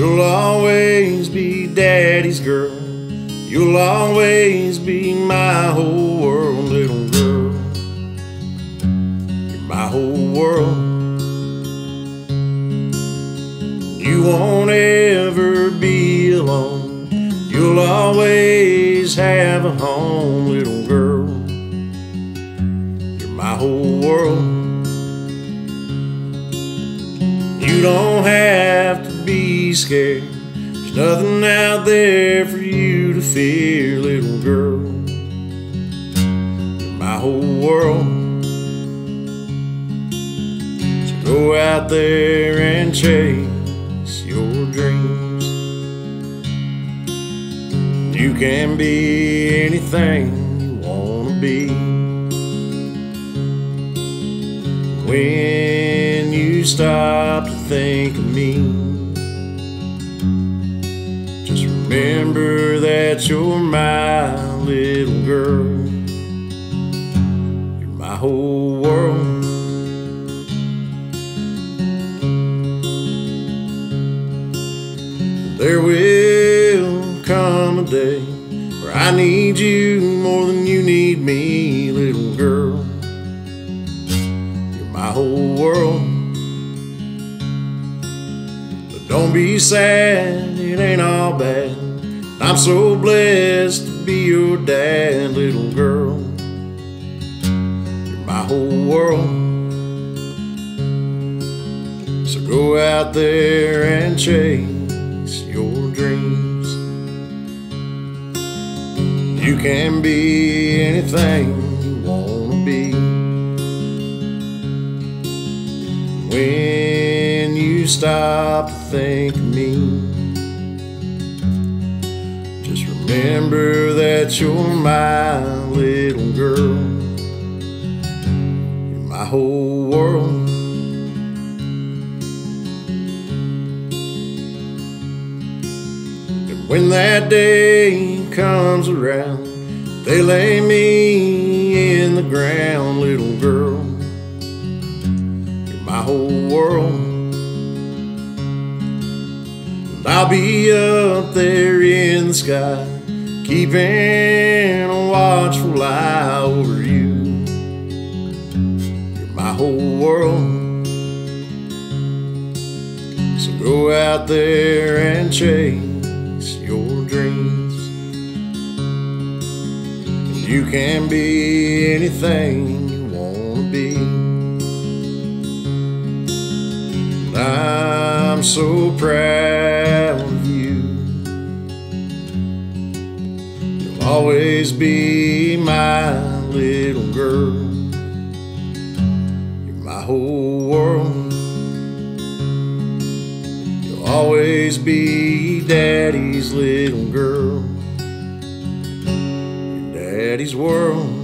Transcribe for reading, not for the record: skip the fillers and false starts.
You'll always be Daddy's girl. You'll always be my whole world, little girl. You're my whole world. You won't ever be alone. You'll always have a home, little girl. You're my whole world. You don't have to be scared. There's nothing out there for you to fear, little girl. You're my whole world. So go out there and chase your dreams. You can be anything you want to be. When you stop to think of me, just remember that you're my little girl. You're my whole world. There will come a day where I need you more than you need me, little girl. You're my whole world. But don't be sad, it ain't all bad. I'm so blessed to be your dad, little girl. You're my whole world. So go out there and chase your dreams. You can be anything you want to be. When you stop to think of me, just remember that you're my little girl. You're my whole world. When that day comes around, they lay me in the ground, little girl. You're my whole world. And I'll be up there in the sky, keeping a watchful eye over you. You're my whole world. So go out there and chase your dreams. You can be anything you want to be. And I'm so proud of you. You'll always be my little girl. You're my whole world. Always be Daddy's little girl, your Daddy's world.